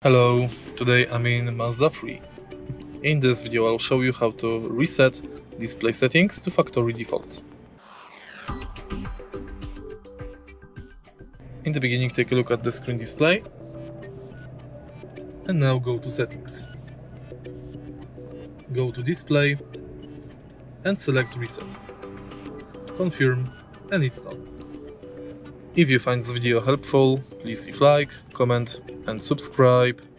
Hello, today I'm in Mazda 3. In this video I'll show you how to reset display settings to factory defaults. In the beginning, take a look at the screen display and now go to settings. Go to display and select reset. Confirm and it's done. If you find this video helpful, please leave like, comment and subscribe.